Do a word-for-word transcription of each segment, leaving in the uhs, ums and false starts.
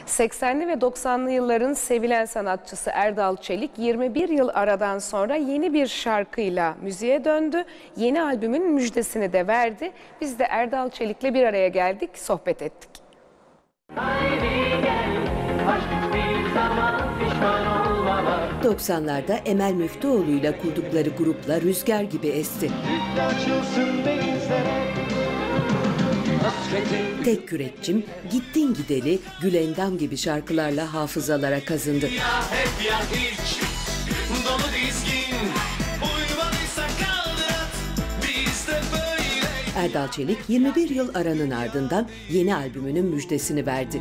seksenli ve doksanlı yılların sevilen sanatçısı Erdal Çelik yirmi bir yıl aradan sonra yeni bir şarkıyla müziğe döndü. Yeni albümün müjdesini de verdi. Biz de Erdal Çelik'le bir araya geldik, sohbet ettik. doksanlarda Emel Müftüoğlu'yla kurdukları grupla rüzgar gibi esti. Tek Kürekçim, Gittin Gideli, Gülendam gibi şarkılarla hafızalara kazındı. Ya hep ya hiç, dolu dizgin, uyumalıysa kaldırat, biz de böyle. Erdal Çelik yirmi bir yıl aranın ardından yeni albümünün müjdesini verdi.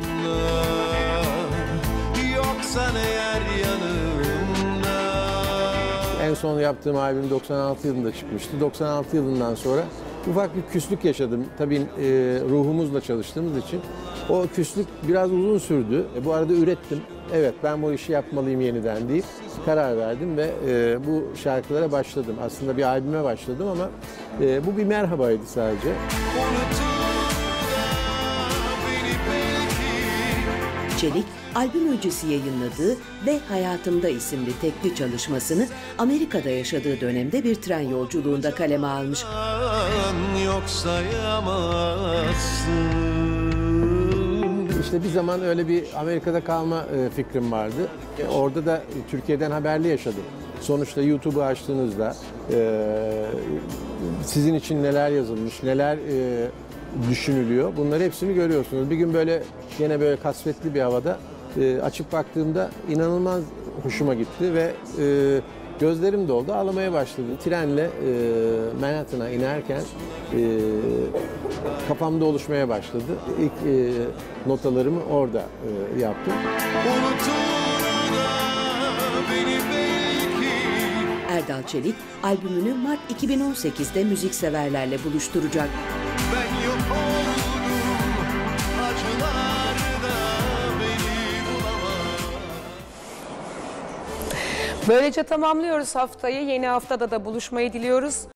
Yoksa eğer yanımda. En son yaptığım albüm doksan altı yılında çıkmıştı. doksan altı yılından sonra ufak bir küslük yaşadım. Tabii e, ruhumuzla çalıştığımız için. O küslük biraz uzun sürdü. E, bu arada ürettim. Evet, ben bu işi yapmalıyım yeniden deyip karar verdim ve e, bu şarkılara başladım. Aslında bir albüme başladım ama e, bu bir merhabaydı sadece. Çelik, albüm öncesi yayınladığı ve Hayatımda isimli tekli çalışmasını Amerika'da yaşadığı dönemde bir tren yolculuğunda kaleme almış. Yoksa yamazsın. İşte bir zaman öyle bir Amerika'da kalma e, fikrim vardı. E, orada da Türkiye'den haberli yaşadım. Sonuçta YouTube'u açtığınızda e, sizin için neler yazılmış, neler e, düşünülüyor. Bunları hepsini görüyorsunuz. Bir gün böyle yine böyle kasvetli bir havada e, açıp baktığımda inanılmaz hoşuma gitti ve e, gözlerim doldu, ağlamaya başladım. Trenle e, Manhattan'a inerken e, kafamda oluşmaya başladı. İlk e, notalarımı orada e, yaptım. Erdal Çelik, albümünü Mart iki bin on sekiz'de müzikseverlerle buluşturacak. Ben yok oldum, acılarda beni bulamaz. Böylece tamamlıyoruz haftayı. Yeni haftada da buluşmayı diliyoruz.